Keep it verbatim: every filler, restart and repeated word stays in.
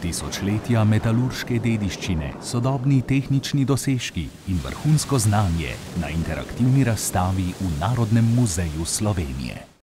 Tisočletja metalurške dediščine, sodobni tehnični dosežki in vrhunsko znanje na interaktivni razstavi v Narodnem muzeju Slovenije.